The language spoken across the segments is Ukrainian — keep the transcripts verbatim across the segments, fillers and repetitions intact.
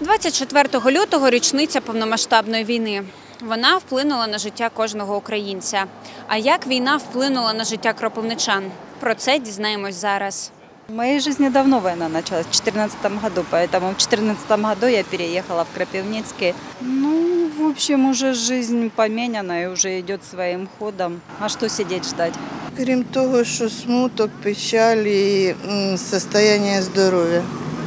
двадцять четвертого лютого – річниця повномасштабної війни. Вона вплинула на життя кожного українця. А як війна вплинула на життя кропивничан? Про це дізнаємось зараз. В моей жизни давно война началась, в две тысячи четырнадцатом году, поэтому в две тысячи четырнадцатом году я переехала в Кропивницкий. Ну, в общем, уже жизнь поменяна и уже идет своим ходом. А что сидеть ждать? Крім того, що смуток, печаль і состояние здоров'я.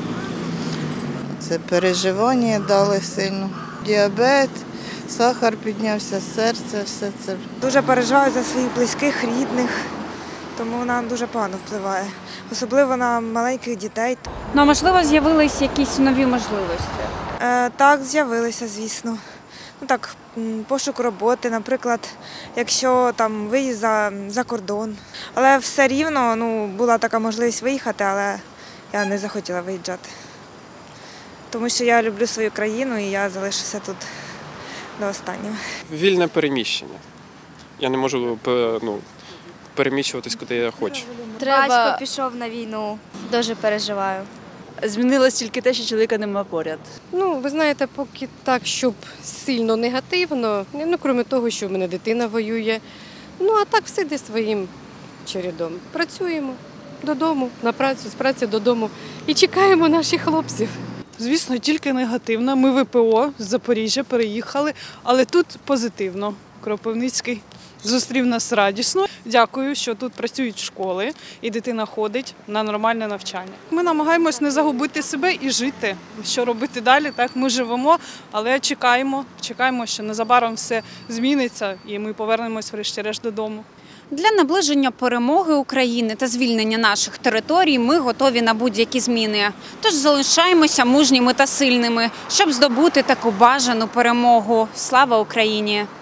Це переживання дали сильно. Діабет, сахар піднявся, серце, все це. Дуже переживаю за своїх близьких, рідних, тому вона дуже погано впливає. Особливо на маленьких дітей. Ну, а можливо, з'явились якісь нові можливості? Е, так, з'явилися, звісно. Ну, так, пошук роботи, наприклад, якщо там виїзд за, за кордон. Але все рівно ну, була така можливість виїхати, але я не захотіла виїжджати. Тому що я люблю свою країну і я залишуся тут до останнього. Вільне переміщення. Я не можу ну, переміщуватись, куди я хочу. Треба... Батько пішов на війну, дуже переживаю. Змінилось тільки те, що чоловіка нема поряд. Ну, ви знаєте, поки так, щоб сильно негативно, ну, крім того, що в мене дитина воює. Ну, а так все йде своїм чередом. Працюємо додому, на працю, з праці додому і чекаємо наших хлопців. Звісно, тільки негативно. Ми ВПО з Запоріжжя переїхали, але тут позитивно. Кропивницький зустрів нас радісно. Дякую, що тут працюють школи і дитина ходить на нормальне навчання. Ми намагаємось не загубити себе і жити. Що робити далі, так ми живемо, але чекаємо, чекаємо, що незабаром все зміниться і ми повернемось врешті-решт додому. Для наближення перемоги України та звільнення наших територій ми готові на будь-які зміни. Тож залишаємося мужніми та сильними, щоб здобути таку бажану перемогу. Слава Україні!